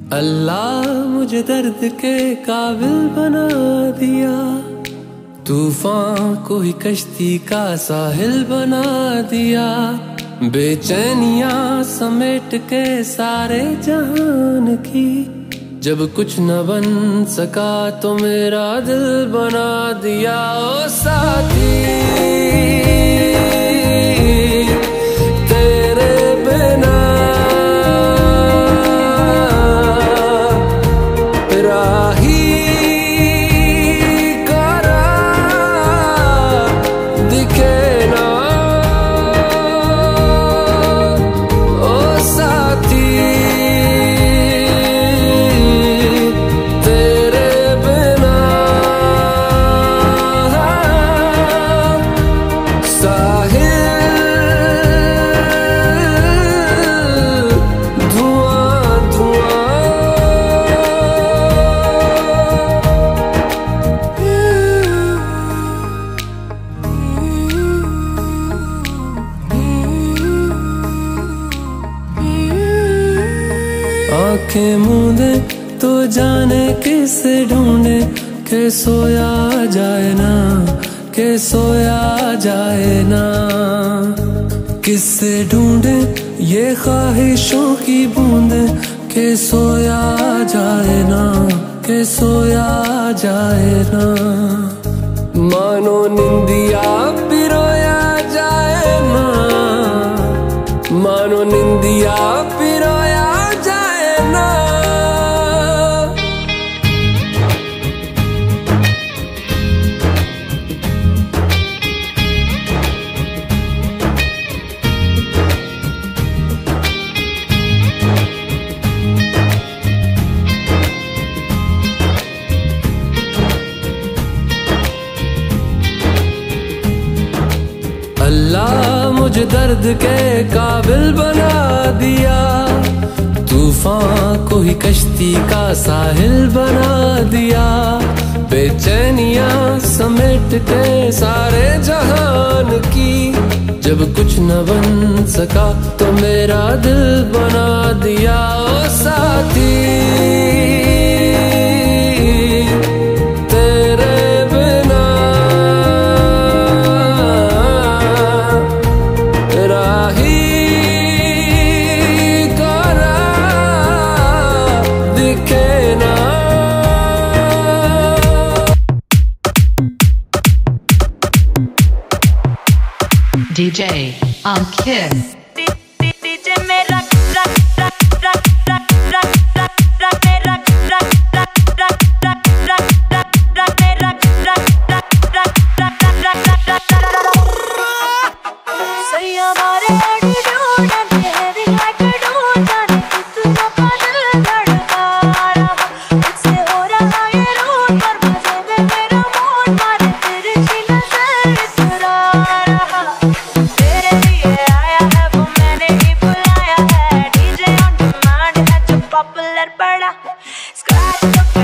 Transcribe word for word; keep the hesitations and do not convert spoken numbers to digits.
अल्लाह मुझे दर्द के काबिल बना दिया, तूफान को ही कश्ती का साहिल बना दिया। बेचैनियां समेट के सारे जहान की, जब कुछ न बन सका तो मेरा दिल बना दिया। ओ साथी तेरे बिना राही करा दिखे ना। ओ साथी तेरे बिना साहिल धुआं धुआं। आंखें मूंदे तो जाने किसे ढूंढे, के सोया जाए ना, के सोया जाए ना। किससे ढूंढे ये ख्वाहिशों की बूंदे, के सोया जाए ना, के सोया जाए ना। मानो निंदिया पिरोया जाए ना, मानो निंदिया पिरोया जाए ना। अल्लाह मुझे दर्द के काबिल बना दिया, तूफान को ही कश्ती का साहिल बना दिया। बेचैनियां समेट के सारे जहान की, जब कुछ न बन सका तो मेरा दिल बना दिया। ओ साथी D J Ankit. Popular, but I scratch the